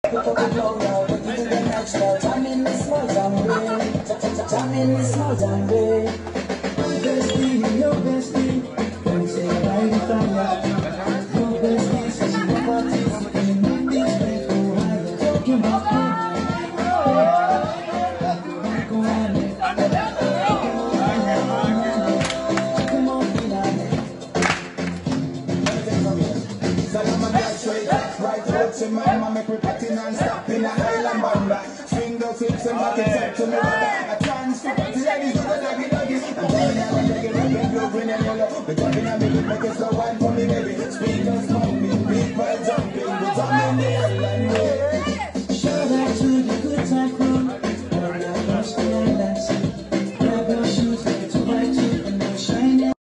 Pick up the flow now, take it to the next level. Jam in the small jam way, jam in the small jam way. Bestie, your bestie, don't say bye to Tanya. Your bestie says she won't participate in this place. Oh, I'm talking about you. Mama make me party non-stop in a Highland banda. Fingers, hips and back and up to me. I transfer to ladies with a doggy doggy. I'm telling you, I'm making a big blue, green and yellow. The jumping and make it slow wine for me, baby.